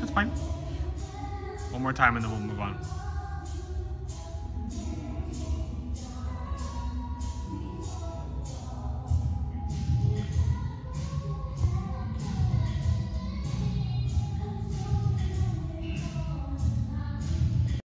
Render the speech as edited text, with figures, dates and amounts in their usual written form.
That's fine. One more time and then we'll move on.